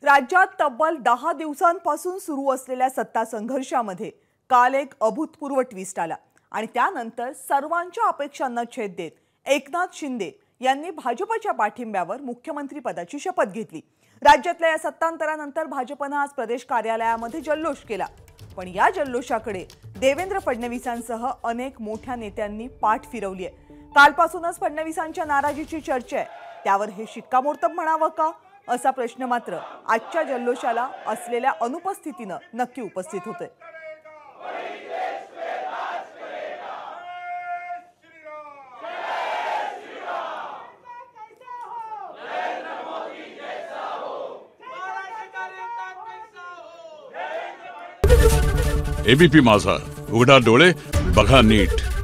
राज्यात तब्बल 10 दिवसांपासून सुरू असलेल्या सत्ता संघर्षामध्ये काल एक अभूतपूर्व ट्विस्ट आला आणि त्यानंतर सर्वांच्या अपेक्षांना छेद देत एकनाथ शिंदे यांनी भाजपच्या पाठिंब्यावर मुख्यमंत्री पदाची शपथ घेतली। राज्यातल्या या सत्तांतरानंतर भाजपने आज प्रदेश कार्यालयामध्ये जल्लोष केला, पण या जल्लोषाकडे देवेंद्र फडणवीसांसह अनेक मोठ्या नेत्यांनी पाठ फिरवली आहे। कालपासूनच फडणवीसांच्या नाराजीची चर्चा आहे, त्यावर हे शिक्कामोर्तब म्हणावं का असा प्रश्न मात्र आजच्या जल्लोषाला असलेल्या अनुपस्थितीने नक्की उपस्थित होते। एबीपी माझा, उघडा डोळे बघा नीट।